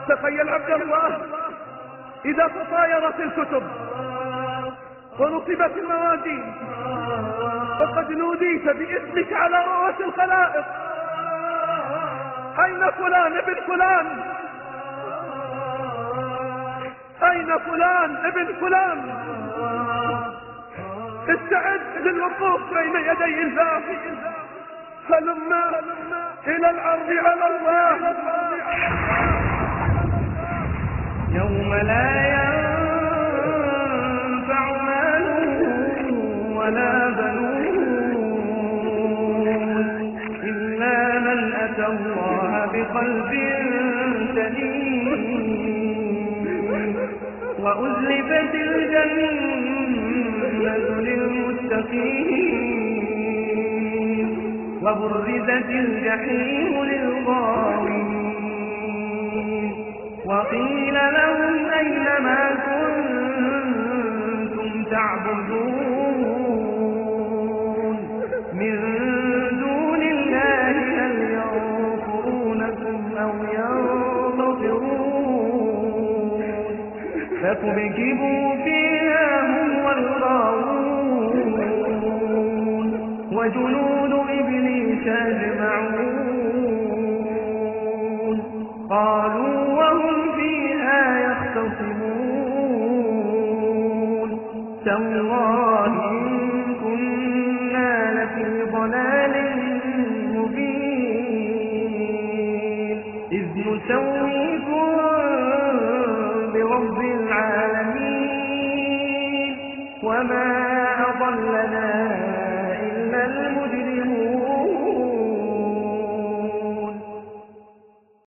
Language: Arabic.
تخيل عبد الله إذا تطايرت الكتب ونصبت الموازين وقد نوديت باسمك على رؤوس الخلائق، أين فلان ابن فلان؟ أين فلان ابن فلان؟ استعد للوقوف بين يدي الله، هلما إلى العرض على الله. يوم لا ينفع مال ولا بنون إلا من أتى الله بقلب سليم، وأزلفت الجنة للمتقين، وبرزت الجحيم للغاوين، وقيل لهم أين ما كنتم تعبدون من دون الله، هل ينصرونكم أو ينتصرون؟ فكبكبوا فيها هم والغاوون وجنود إبليس أجمعون، قالوا وهم فيها يختصمون تالله إن كنا لفي ضلال مبين إذ نسوي